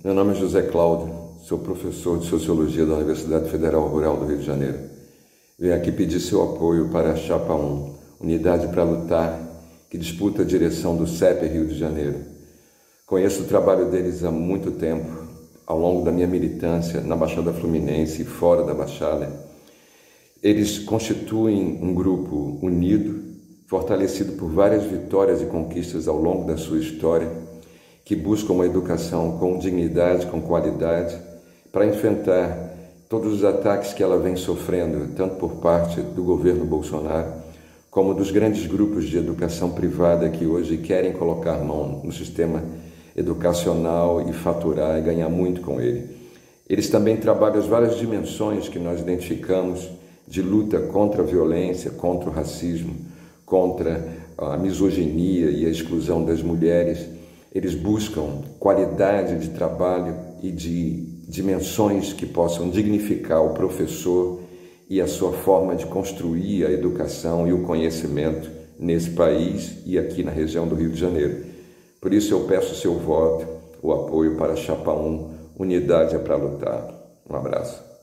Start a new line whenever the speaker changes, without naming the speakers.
Meu nome é José Cláudio, sou professor de Sociologia da Universidade Federal Rural do Rio de Janeiro. Venho aqui pedir seu apoio para a Chapa 1, Unidade para Lutar, que disputa a direção do CEP Rio de Janeiro. Conheço o trabalho deles há muito tempo, ao longo da minha militância na Baixada Fluminense e fora da Baixada. Eles constituem um grupo unido, fortalecido por várias vitórias e conquistas ao longo da sua história, que buscam uma educação com dignidade, com qualidade, para enfrentar todos os ataques que ela vem sofrendo, tanto por parte do governo Bolsonaro, como dos grandes grupos de educação privada que hoje querem colocar mão no sistema educacional e faturar e ganhar muito com ele. Eles também trabalham as várias dimensões que nós identificamos de luta contra a violência, contra o racismo, contra a misoginia e a exclusão das mulheres. Eles buscam qualidade de trabalho e de dimensões que possam dignificar o professor e a sua forma de construir a educação e o conhecimento nesse país e aqui na região do Rio de Janeiro. Por isso eu peço seu voto, o apoio para a Chapa 1, Unidade é para Lutar. Um abraço.